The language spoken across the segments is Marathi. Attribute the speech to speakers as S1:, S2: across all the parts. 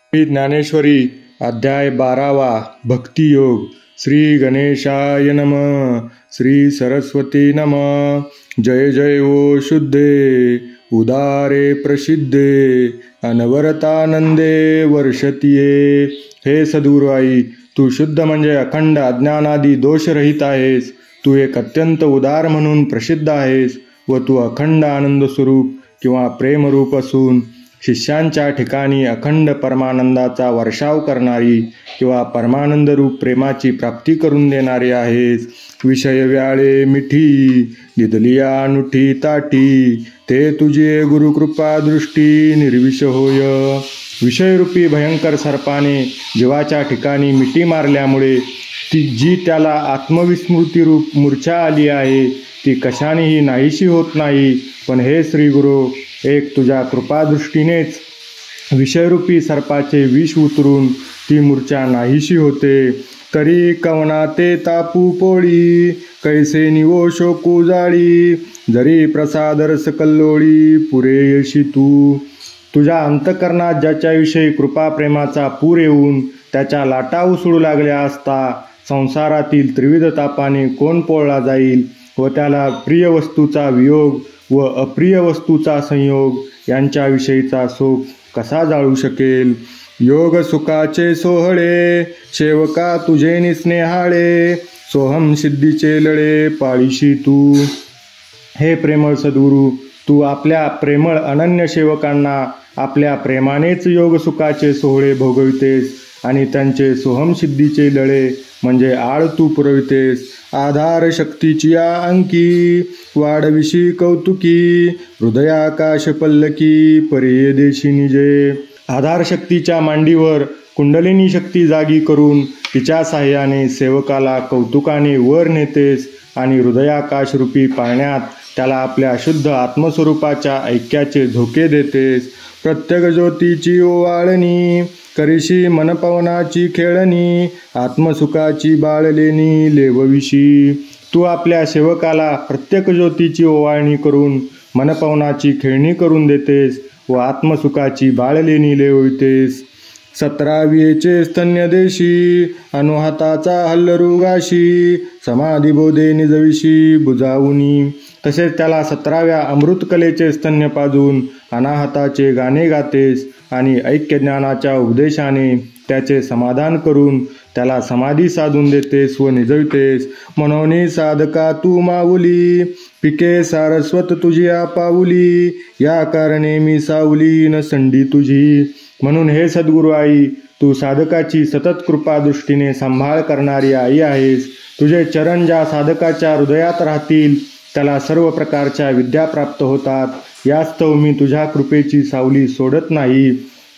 S1: श्री ज्ञानेश्वरी अध्याय 12वा भक्तियोग. श्री गणेशाय नमः. श्री सरस्वती नमः. जय जय ओ शुद्धे उदारे प्रसिद्धे अनवरतानंदे वर्षतीये. हे सद्गुरू आई, तू शुद्ध म्हणजे अखंड अज्ञानादी दोषरहित आहेस. तू एक अत्यंत उदार म्हणून प्रसिद्ध आहेस व तू अखंड आनंद स्वरूप किंवा प्रेमरूप असून शिष्यांच्या ठिकाणी अखंड परमानंदाचा वर्षाव करणारी किंवा परमानंद रूप प्रेमाची प्राप्ती करून देणारी आहेस. विषय व्याळे मिठी दिदलिया नुठी ताटी ते तुझे गुरुकृपा दृष्टी निर्विष होय. विषयरूपी भयंकर सर्पाने जीवाच्या ठिकाणी मिठी मारल्यामुळे जी त्याला आत्मविस्मृती रूप मूर्छा आली आहे ती कशानेही नाहीशी होत नाही. पण हे श्री गुरु, एक तुझ्या कृपादृष्टीनेच विषयरूपी सर्पाचे विष उतरून ती मूर्छा नाहीशी होते. तरी कवना ते तापू पोळी कैसे निवो शोकू जाळी जरी प्रसाद रस कल्लोळी पुरे यशी तू. तुझ्या अंतकरणात ज्याच्याविषयी कृपा प्रेमाचा पूर येऊन त्याच्या लाटा उसळू लागल्या असता संसारातील त्रिविध तापाने कोण पोळला जाईल व त्याला प्रिय वस्तूचा वियोग व अप्रिय वस्तूचा संयोग यांच्याविषयीचा शोक कसा जाळू शकेल. योग सुखाचे सोहळे सेवका तुझे निस्नेहाळे सोहम सिद्धीचे लळे पाळीशी तू. हे प्रेमळ सद्गुरू, तू आपल्या प्रेमळ अनन्य सेवकांना आपल्या प्रेमानेच योग सुखाचे सोहळे भोगवितेस आणि त्यांचे सोहम सिद्धीचे लळे म्हणजे आळ तू पुरवितेस. आधार शक्तीची अंकी वाढविशी कौतुकी हृदयाकाश पल्लकी परिये देशी निजे. आधार शक्तीच्या मांडीवर कुंडलिनी शक्ती जागी करून तिच्या साह्याने सेवकाला कौतुकाने वर नेतेस आणि हृदयाकाश रूपी पाळण्यात त्याला आपल्या शुद्ध आत्मस्वरूपाच्या ऐक्याचे झोके देतेस. प्रत्येक ज्योतीची ओवाळणी करीशी मनपवनाची खेळणी आत्मसुखाची बाळलेणी लेवविशी. तू आपल्या सेवकाला प्रत्येक ज्योतीची ओवाळणी करून मनपवनाची खेळणी करून देतेस व आत्मसुखाची बाळलेणी लेवितेस. 17वेचे स्तन्यदेशी अनुहाताचा हल्लरुगाशी समाधी बोधे निजविशी बुजावुनी. तसेच त्याला 17व्या अमृतकलेचे स्तन्य पाजून अनाहताचे गाणे गातेस आणि ऐक्यज्ञानाच्या उपदेशाने त्याचे समाधान करून त्याला समाधी साधून देतेस व निजवितेस. मनोनी साधका तू माऊली पिके सारस्वत तुझी पाऊली या कारणे मी सावली न संडी तुझी. म्हणून हे सद्गुरू आई, तू साधकाची सतत कृपा दृष्टीने सांभाळ करणारी आई आहेस. तुझे चरण ज्या साधकाच्या हृदयात राहतील त्याला सर्व प्रकारच्या विद्या प्राप्त होतात. यास्तव मी तुझ्या कृपेची सावली सोडत नाही.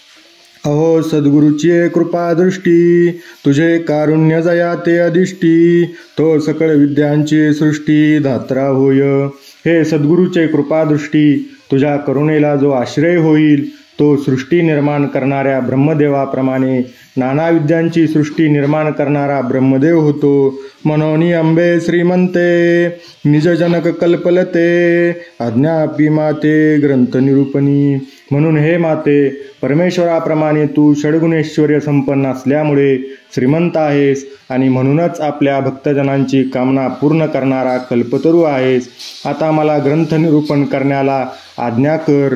S1: अहो सद्गुरूची कृपा दृष्टी तुझे कारुण्य जया ते अधिष्टी तो सकळ विद्यांची सृष्टी धात्रा होय. हे सद्गुरूचे कृपादृष्टी, तुझ्या करुणेला जो आश्रय होईल तो सृष्टी निर्माण करणाऱ्या ब्रह्मदेवाप्रमाणे नाना विद्यांची सृष्टी निर्माण करणारा ब्रह्मदेव होतो. मनोनी अंबे श्रीमंते निजजनक कल्पलते अज्ञापी माते ग्रंथ निरूपणी. म्हणून हे माते, परमेश्वराप्रमाणे तू षड्गुणेश्वर्य संपन्न असल्यामुळे श्रीमंत आहेस आणि म्हणूनच आपल्या भक्तजनांची कामना पूर्ण करणारा कल्पतरू आहेस. आता मला ग्रंथ निरूपण करण्याला आज्ञा कर.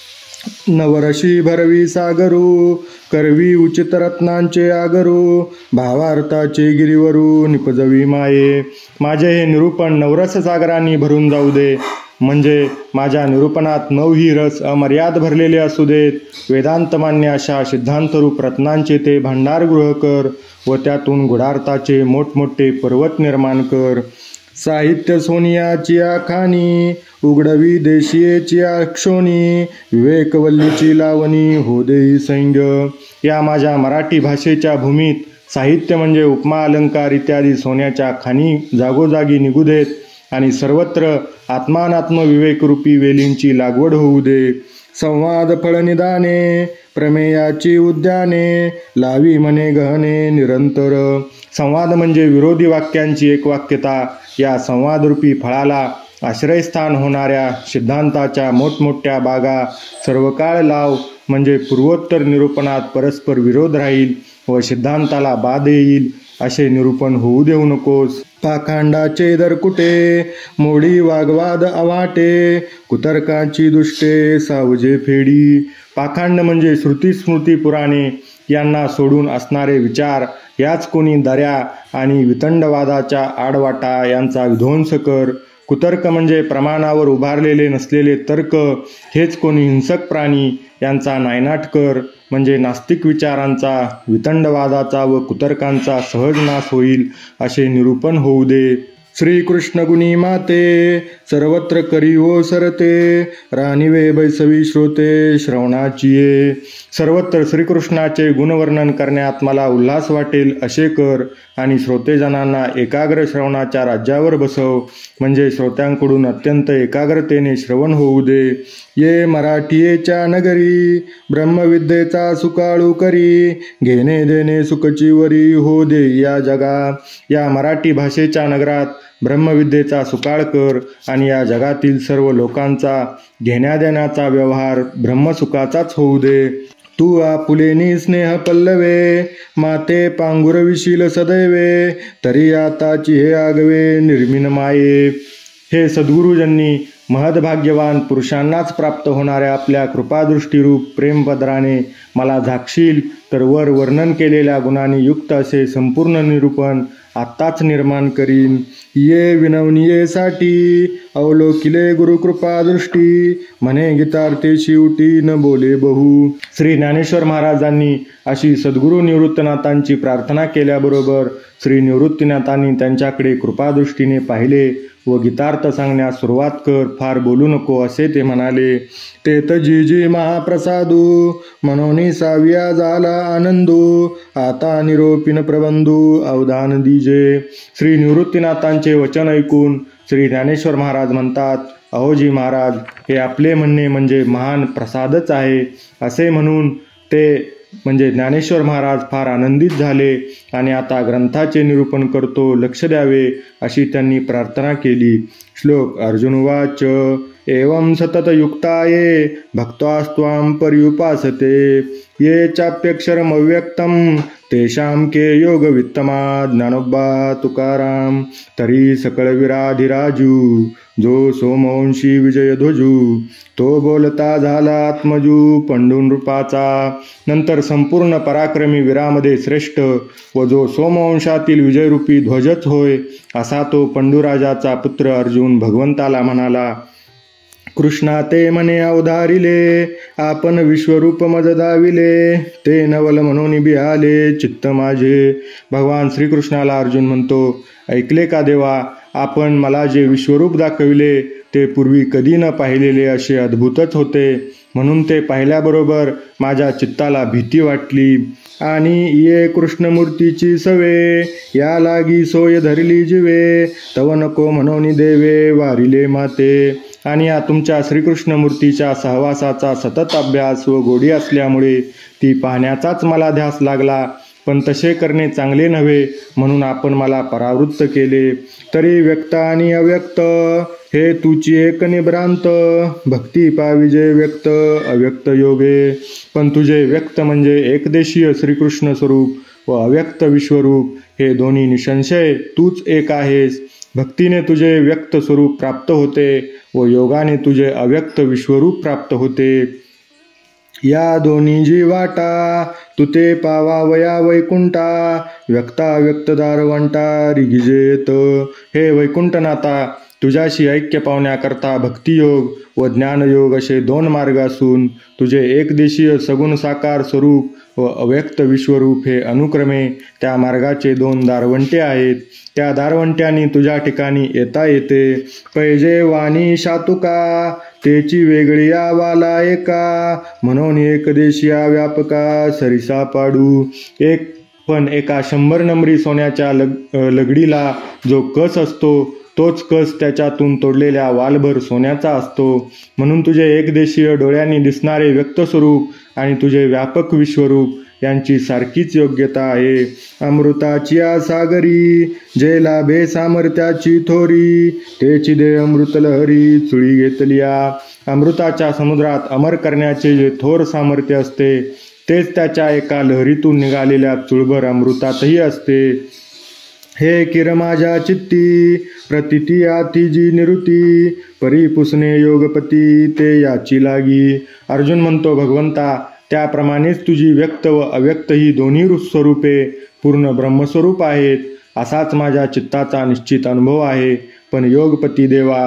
S1: नवरशी भरवी सागरू करवी उचित रत्नांचे आगरू भावार्थाचे गिरीवरू निपजवी माये. माझे हे निरूपण नवरस सागरांनी भरून जाऊ दे. म्हणजे माझ्या निरूपणात 9ही रस अमर्याद भरलेले असू देत. वेदांतमान्य अशा सिद्धांतरूप रत्नांचे ते भांडारगृह कर व त्यातून गुढार्थाचे मोठमोठे पर्वत निर्माण कर. साहित्य सोनियाची आखानी उघडवी देशीयेची अक्षोनी विवेकवल्लीची लावणी हो देई सैंग. या माझ्या मराठी भाषेच्या भूमीत साहित्य म्हणजे उपमा अलंकार इत्यादी सोन्याच्या खाणी जागोजागी निघू देत आणि सर्वत्र आत्मानात्म विवेकरूपी वेलींची लागवड होऊ दे. संवाद फळनिदाने प्रमेयाची उद्याने लावी म्हणे गहने निरंतर. संवाद म्हणजे विरोधी वाक्यांची एकवाक्यता. या संवादरूपी फळाला आश्रयस्थान होणाऱ्या सिद्धांताच्या मोठमोठ्या बागा सर्व काळ लाव, म्हणजे पूर्वोत्तर निरूपणात परस्पर विरोध राहील व सिद्धांताला बाध येईल असे निरूपण होऊ देऊ नकोस. पाखांडाचे दर कुठे, मोडी वाग्वाद अवाटे, कुतर्काची दुष्टे सावजे फेडी. पाखांड म्हणजे श्रुती स्मृती पुराणे यांना सोडून असणारे विचार, याच कोणी दऱ्या आणि वितंडवादाच्या आडवाटा यांचा विध्वंस कर. कुतर्क म्हणजे प्रमाणावर उभारलेले नसलेले तर्क, हेच कोणी हिंसक प्राणी यांचा नायनाट कर, म्हणजे नास्तिक विचारांचा, वितंडवादाचा व कुतर्कांचा सहज नाश होईल असे निरूपण होऊ दे. श्रीकृष्ण गुणी माते सर्वत्र करी ओ सरते, रानिवे बैसवी श्रोते श्रवणाची ये. सर्वत्र श्रीकृष्णाचे गुणवर्णन करण्यात मला उल्हास वाटेल असे कर आणि श्रोतेजनांना एकाग्र श्रवणाच्या राज्यावर बसव, म्हणजे श्रोत्यांकडून अत्यंत एकाग्रतेने श्रवण होऊ दे. ये मराठीच्या नगरी ब्रह्मविद्येचा सुकाळू करी, घेणे देणे सुखची वरी हो दे या जगा. या मराठी भाषेच्या नगरात ब्रह्मविद्येचा सुकाळ कर आणि या जगातील सर्व लोकांचा घेण्यादेण्याचा व्यवहार ब्रह्मसुखाचाच होऊ दे. तू आपुलेनी स्नेह पल्लवे, माते पांगुरविशील सदैवे, तरी आताची हे आगवे निर्मिन माये. हे सद्गुरुजननी महदभाग्यवान पुरुषांनाच प्राप्त होणाऱ्या आपल्या कृपादृष्टीरूप प्रेमपदराने मला झाकशील तर वर वर्णन केलेल्या गुणांनी युक्त असे संपूर्ण निरूपण आत्ताच निर्माण करीन. ये विनवनीयेसाठी अवलोकिले गुरुकृपादृष्टी, म्हणे गीतार्थे शिवटी न बोले बहु. श्री ज्ञानेश्वर महाराजांनी अशी सद्गुरू निवृत्तीनाथांची प्रार्थना केल्याबरोबर श्री निवृत्तीनाथांनी त्यांच्याकडे कृपादृष्टीने पाहिले व गीतार्थ सांगण्यास सुरुवात कर, फार बोलू नको असे ते म्हणाले. ते तजी जी महाप्रसादू, मनोनी साविया झाला आनंदू, आता निरोपिन प्रबंधू अवधान दीजे. श्री निवृत्तीनाथांचे वचन ऐकून श्री ज्ञानेश्वर महाराज म्हणतात, अहोजी महाराज, हे आपले म्हणणे म्हणजे महान प्रसादच आहे. असे म्हणून ते म्हणजे ज्ञानेश्वर महाराज फार आनंदित झाले आणि आता ग्रंथाचे निरूपण करतो, लक्ष द्यावे अशी त्यांनी प्रार्थना केली. श्लोक. अर्जुनवाच एवं सततयुक्ताये भक्त्वास्त्वां पर्युपासते, ये चाप्यक्षरमव्यक्तं तेषां के योगवित्तमा. ज्ञानोबा तुकाराम. तरी सकळ विराधिराजू, जो सोमवंशी विजयध्वजू, तो बोलता झाला आत्मजू पंडून रूपाचा. नंतर संपूर्ण पराक्रमी वीरामध्ये श्रेष्ठ व जो सोमवंशातील विजयरूपी ध्वजच होय असा तो पंडूराजाचा पुत्र अर्जुन भगवंताला म्हणाला. कृष्णा ते म्हणे अवधारिले, आपण विश्वरूप मज दाविले, ते नवल म्हणून बिहाले चित्त माझे. भगवान श्रीकृष्णाला अर्जुन म्हणतो, ऐकले का देवा, आपण मला जे विश्वरूप दाखविले ते पूर्वी कधी न पाहिलेले असे अद्भुतच होते, म्हणून ते पाहिल्याबरोबर माझ्या चित्ताला भीती वाटली. आणि ये कृष्णमूर्तीची सवे, या लागी सोय धरली जिवे, तव नको म्हणून देवे वारिले माते. आणि या तुमच्या श्रीकृष्ण मूर्तीच्या सहवासाचा सतत अभ्यास व गोडी असल्यामुळे ती पाहण्याचाच मला ध्यास लागला, पण तसे करणे चांगले नव्हे म्हणून आपण मला परावृत्त केले. तरी व्यक्त आणि अव्यक्त हे तुची एक निभ्रांत, भक्ती पाविजे व्यक्त अव्यक्त योगे. पण तुझे व्यक्त म्हणजे एकदेशीय श्रीकृष्ण स्वरूप व अव्यक्त विश्वरूप हे दोन्ही निसंशय तूच एक आहेस. भक्तीने तुझे व्यक्त स्वरूप प्राप्त होते व योगाने तुझे अव्यक्त विश्वरूप प्राप्त होते. या दोन्ही जी वाटा तुते पावा वया वैकुंठा, व्यक्ता व्यक्त दारवंटा रिगिजेत. हे वैकुंठनाथा, तुझ्याशी ऐक्य पावण्याकरता भक्तियोग व ज्ञानयोग असे दोन मार्ग असून तुझे एकदेशीय सगुण साकार स्वरूप व अव्यक्त विश्वरूप हे अनुक्रमे त्या मार्गाचे दोन दारवंटे आहेत. त्या दारवंट्यांनी तुझ्या ठिकाणी येता येते. पैजे वाणी शातुका, तेची वेगळी आवाला एका, म्हणून एकदेशिया व्यापका सरिसा पाडू. पण एका 100 नंबरी सोन्याच्या लगडीला जो कस असतो तोच कस त्याच्यातून तोडलेल्या वालभर सोन्याचा असतो. म्हणून तुझे एकदेशीय डोळ्यांनी दिसणारे व्यक्त स्वरूप आणि तुझे व्यापक विश्वरूप यांची सारखीच योग्यता आहे. अमृताची या सागरी जे लाभे सामर्थ्याची थोरी, तेची दे अमृत लहरी चुळी घेतलिया. अमृताच्या समुद्रात अमर करण्याचे जे थोर सामर्थ्य असते तेच त्याच्या एका लहरीतून निघालेल्या चुळभर अमृतातही असते. हे किर माझ्या चित्ती प्रतिती आती जी निवृत्ती, परिपुसणे योगपती ते याची लागी. अर्जुन म्हणतो, भगवंता, त्याप्रमाणेच तुझी व्यक्त व अव्यक्त ही दोन्ही स्वरूपे पूर्ण ब्रह्मस्वरूप आहेत, असाच माझ्या चित्ताचा निश्चित अनुभव आहे. पण योगपती देवा,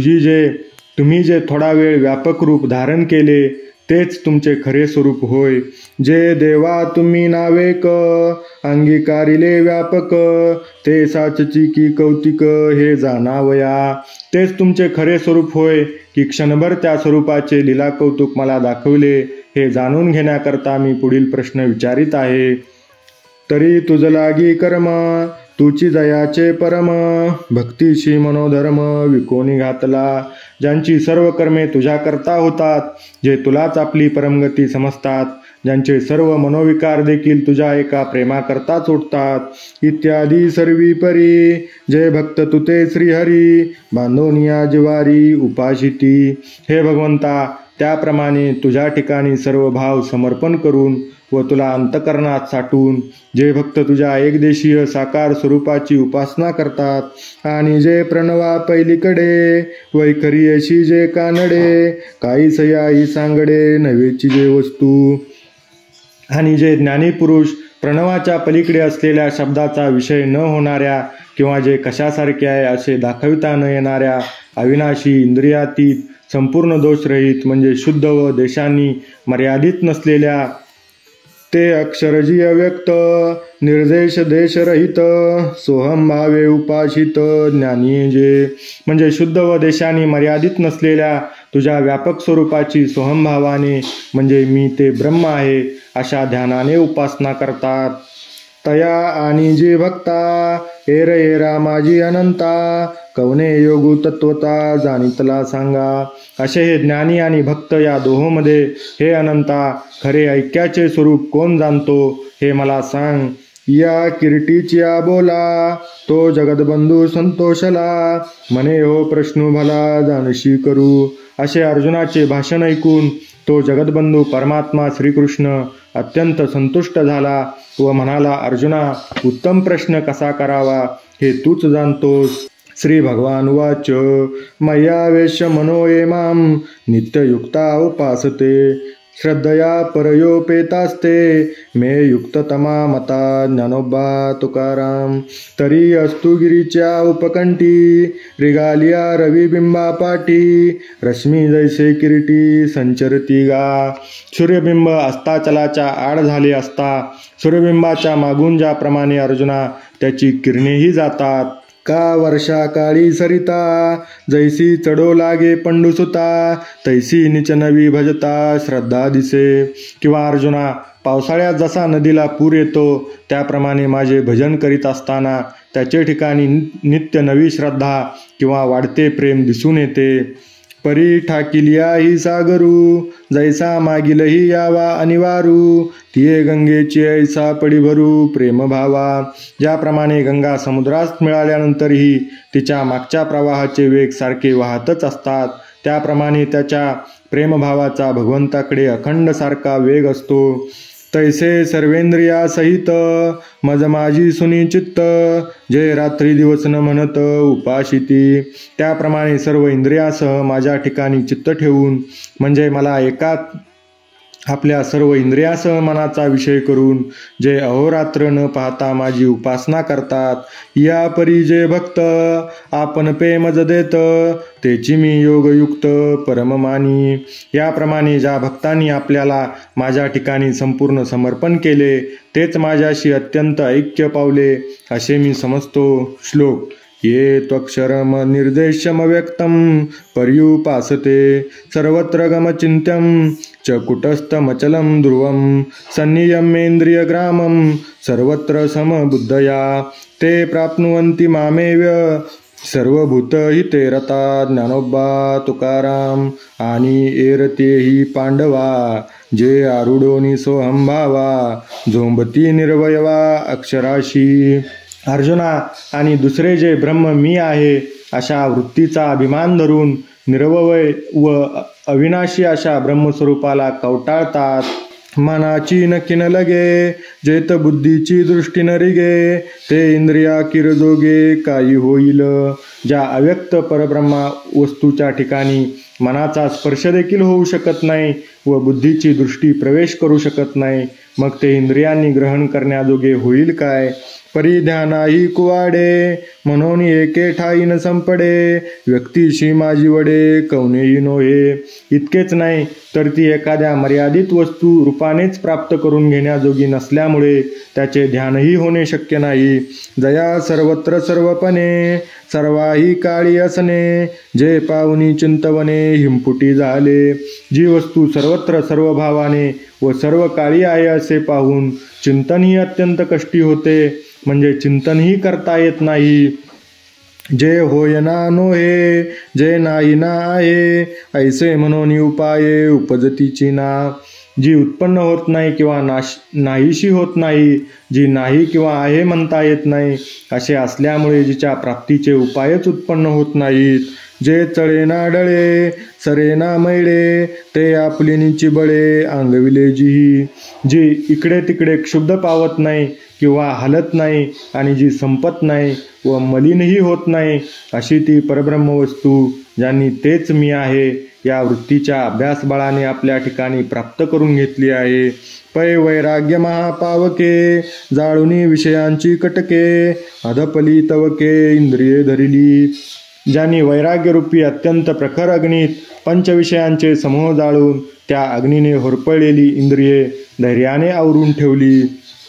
S1: तुम्ही जे थोडा वेळ व्यापक रूप धारण केले तेच तुमचे खरे स्वरूप होय. जे देवा तुम्ही नावेक अंगीकारिले व्यापक, ते साचची की कौतिक हे जाणावया. तेच तुमचे खरे स्वरूप होय की क्षणभर त्या स्वरूपाचे लीला कौतुक मला दाखवले हे जाणून घेण्याकरता मी पुढील प्रश्न विचारित आहे. तरी तुझ लागी कर्म तुची जयाचे परम, भक्तीशी मनोधर्म विकोणी घातला. ज्यांची सर्व कर्मे तुझ्याकरता होतात, जे तुलाच आपली परमगती समजतात, ज्यांचे सर्व मनोविकार देखील तुझ्या एका प्रेमाकरताच उठतात, इत्यादी सर्वी परी जे भक्त तुते श्रीहरी, बांधोनिया जिवारी उपाशिती. हे भगवंता, त्याप्रमाणे तुझ्या ठिकाणी सर्व भाव समर्पण करून व तुला अंतकरणात साठवून जे भक्त तुझ्या एकदेशीय साकार स्वरूपाची उपासना करतात आणि जे प्रणवा पैलीकडे वैखरी अशी जे कानडे काही सयाई सांगडे नव्हेची जे वस्तू, आणि जे ज्ञानी पुरुष प्रणवाच्या पलीकडे असलेल्या शब्दाचा विषय न होणाऱ्या किंवा जे कशासारखे आहे असे दाखविता न येणाऱ्या अविनाशी इंद्रियातीत संपूर्ण दोषरहित म्हणजे शुद्ध व देशांनी मर्यादित नसलेल्या ते अक्षरजी अव्यक्त निर्देश देशरहित सोहम भावे उपाशित ज्ञानी जे म्हणजे शुद्ध व देशांनी मर्यादित नसलेल्या तुझ्या व्यापक स्वरूपाची सोहमभावाने म्हणजे मी ते ब्रह्म आहे अशा ध्यानाने उपासना करतात. तया आणि जे भक्ता एरा एरा माझी अनंता कवने योगू तत्वता जाणीतला सांगा. असे हे ज्ञानी आणि भक्त या दोहोमध्ये हे अनंता खरे ऐक्याचे स्वरूप कोण जाणतो हे मला सांग. या किरीटीच्या बोला तो जगदबंधू संतोषला, म्हणे हो प्रश्न भला जाणशी करू. असे अर्जुनाचे भाषण ऐकून तो जगदबंधू परमात्मा श्रीकृष्ण अत्यंत संतुष्ट झाला व म्हणाला, अर्जुना, उत्तम प्रश्न कसा करावा हे तूच जाणतोस. श्री भगवान वाच मय्या वेश मनो ये माम नित्ययुक्ता उपासते श्रद्धया परयोपेतास्ते मे युक्ततमा मता ज्ञानोबा तुकाराम. तरी अस्तु गिरीच्या उपकंठी रिगालिया रविबिंबा पाठी रश्मी जैसे किरीटी संचरती गा. सूर्यबिंब अस्ताचलाच्या आड झाले असता सूर्यबिंबाच्या मागून ज्याप्रमाणे अर्जुना त्याची किरणेही जातात, का वर्षा काळी सरिता जैसी चढो लागे पंडुसुता तैसी निचनवी भजता श्रद्धा दिसे. किंवा अर्जुना, पावसाळ्यात जसा नदीला पूर येतो त्याप्रमाणे माझे भजन करीत असताना त्याचे ठिकाणी नित्य नवी श्रद्धा किंवा वाढते प्रेम दिसून येते. परी ठाकिलिया ही सागरू जैसा मागिलही यावा अनिवारू तिये गंगेची ऐसा पडी भरू प्रेम भावा. ज्याप्रमाणे गंगा समुद्रात मिळाल्यानंतरही तिच्या मागच्या प्रवाहाचे वेग सारखे वाहतच असतात, त्याप्रमाणे त्याच्या प्रेमभावाचा भगवंताकडे अखंड सारखा वेग असतो. तैसे सर्वेंद्रिया सहित मज माझी सुनी चित्त जे रात्री दिवस न म्हणत उपाशिती. त्याप्रमाणे सर्व इंद्रियासह माझ्या ठिकाणी चित्त ठेवून म्हणजे मला एकाच आपल्या सर्व इंद्रियासह मनाचा विषय करून जे अहोरात्र न पाहता माझी उपासना करतात, या परी जे भक्त आपण प्रेमज देत तेची मी योगयुक्त परममानी. याप्रमाणे ज्या भक्तांनी आपल्याला माझ्या ठिकाणी संपूर्ण समर्पण केले तेच माझ्याशी अत्यंत ऐक्य पावले असे मी समजतो. श्लोक. ये त्वक्षरम निर्देशम व्यक्तम पर्युपासते सर्वत्र गमचिंत्यम च कुटस्थमचलम ध्रुवम संनियमेन्द्रियग्रामम सर्वत्र समबुद्धया ते प्राप्नुवन्ति मामेव सर्वभूत हिते रता ज्ञानोबा तुकाराम आणि एरतेही पांडवा जे आरुडोनी सोहंभावा झोंबती निर्वयवा अक्षराशी. अर्जुना, आणि दुसरे जे ब्रह्म मी आहे अशा वृत्तीचा अभिमान धरून निरवय व अविनाशी अशा ब्रह्मस्वरूपाला कवटाळतात. मनाची नक्की न लगे जेत बुद्धीची दृष्टी न रिगे ते इंद्रिया किरजोगे काही होईल. ज्या अव्यक्त परब्रह्मा वस्तूच्या ठिकाणी मनाचा स्पर्श देखील होऊ शकत नाही व बुद्धीची दृष्टी प्रवेश करू शकत नाही, मग ते इंद्रियांनी ग्रहण करण्याजोगे होईल काय. परिध्यानाही कुवाडे म्हणून एके ठाई न संपडे व्यक्तीशी माझी वडे कवनेही नोहे. इतकेच नाही तर ती एखाद्या मर्यादित वस्तू रूपानेच प्राप्त करून घेण्याजोगी नसल्यामुळे त्याचे ध्यानही होणे शक्य नाही. जया सर्वत्र सर्वपणे सर्वाही काळी असणे जे पाहुनी चिंतवणे हिमपुटी झाले. जी वस्तू सर्वत्र सर्व भावाने व सर्व काळी आहे असे पाहून चिंतनही अत्यंत कष्टी होते, म्हणजे चिंतनही करता येत नाही. जे होय ना नोहे जे नाही ना आहे ऐसे म्हणून उपाये उपजतीची ना. जी उत्पन्न होत नाही किंवा नाहीशी होत नाही, जी नाही किंवा आहे म्हणता येत नाही असे असल्यामुळे जिच्या प्राप्तीचे उपायच उत्पन्न होत नाहीत. जे चळे ना डळे सरे ना मैळे ते आपली बळे अंगविले जी. जी इकडे तिकडे क्षुब्ध पावत नाही किंवा हलत नाही आणि जी संपत नाही व मलिनही होत नाही अशी ती परब्रह्म वस्तू ज्यांनी तेच मी आहे या वृत्तीच्या अभ्यासबळाने आपल्या ठिकाणी प्राप्त करून घेतली आहे. पै वैराग्य महापावके जाळुनी विषयांची कटके अधपली तवके इंद्रिये धरिली. ज्यांनी वैराग्यरूपी अत्यंत प्रखर अग्नीत पंचविषयांचे समूह जाळून त्या अग्नीने होरपळलेली इंद्रिये धैर्याने आवरून ठेवली.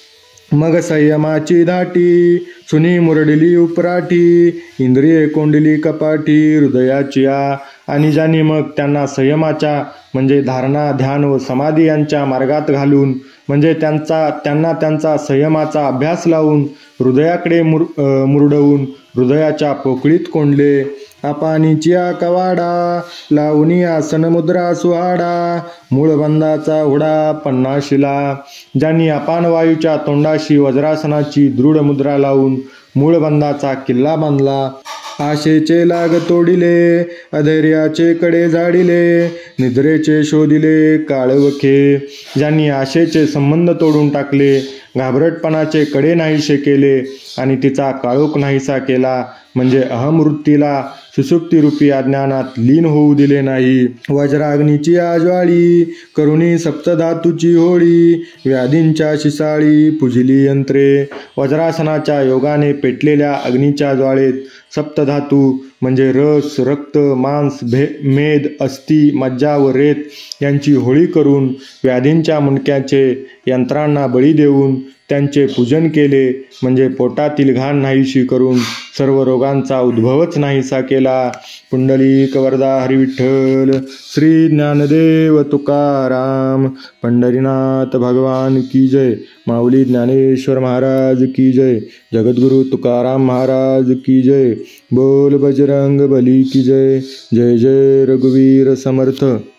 S1: मग संयमाची धाटी सुनी मुरडली उपराठी इंद्रिये कोंडली कपाटी हृदयाची आ. आणि ज्यांनी मग त्यांना संयमाच्या म्हणजे धारणा ध्यान व समाधी यांच्या मार्गात घालून म्हणजे त्यांना त्यांचा संयमाचा अभ्यास लावून हृदयाकडे मुरडवून हृदयाच्या पोकळीत कोंडले. अपानीचिया कवाडा लावणी आसन मुद्रा सुहाडा मूळबंधाचा हुडा पन्नाशीला. ज्यांनी अपान वायूच्या तोंडाशी वज्रासनाची दृढ मुद्रा लावून मूळबंधाचा किल्ला बांधला. आशेचे लाग तोडिले अधैर्याचे कडे झाडिले निद्रेचे शोधिले काळवखे. ज्यांनी आशेचे संबंध तोडून टाकले घाबरटपणाचे कडे नाहीसे केले आणि तिचा काळोख नाहीसा केला, म्हणजे अहमवृत्तीला सुसुप्तीरूपी अज्ञानात लीन होऊ दिले नाही. वज्राग्नीची आज्वाळी करुणी सप्तधातूची होळी व्याधींच्या शिसाळी पुजली यंत्रे. वज्रासनाच्या योगाने पेटलेल्या अग्नीच्या ज्वाळेत सप्तधातू म्हणजे रस रक्त मांस मेद अस्थि मज्जा व रेत यांची होळी करून व्याधींच्या मुंडक्याचे यंत्रांना बळी देऊन त्यांचे पूजन केले, म्हणजे पोटातील घाण नाहीशी करून सर्व रोगांचा उद्भवच नाहीसा केला. पुंडलिक वरदा हरिविठ्ठल. श्री ज्ञानदेव तुकाराम. पंढरीनाथ भगवान की जय. माऊली ज्ञानेश्वर महाराज की जय. जगद्गुरु तुकाराम महाराज की जय. बोल बजरंग बली की जय. जय जय रघुवीर समर्थ.